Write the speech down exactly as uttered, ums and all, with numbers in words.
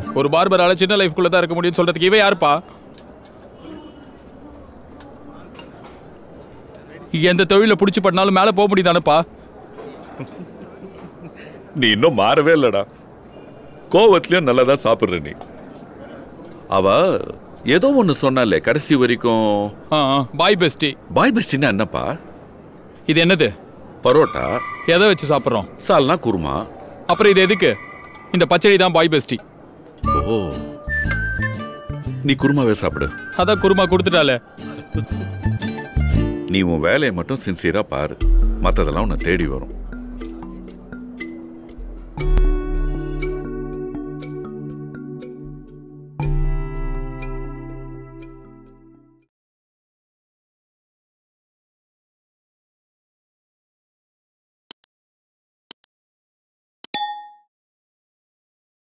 ஒரு பார்பரால சின்ன லைஃப்குள்ள தான் இருக்க முடியும்னு சொல்றதுக்கு இவ யாருப்பா? எந்த தொழில புடிச்சு பண்ணாலும் மேல போக முடியுதானப்பா? நீ இன்னும் மாறவே இல்லடா. கோவத்திலயும் நல்லதா சாப்பிடுற நீ. அவ ஏதோ ஒண்ணு சொன்னாலே கடைசி வரைக்கும் பாய் பெஸ்டி. பாய் பெஸ்டின்னா என்னப்பா? இது என்னது? பரோட்டா. எதை வச்சு சாப்பிட்றோம்? சால்னா குருமா. அப்புறம் இது எதுக்கு? இந்த பச்சடி தான் பாய் பெஸ்டி. ஓ, நீ குருமாவே சாப்பிடு. அதான் குருமா கொடுத்துட்டாலே. நீ உன் வேலையை மட்டும் சின்சியரா பாரு, மற்றதெல்லாம் உன்னை தேடி வரும்.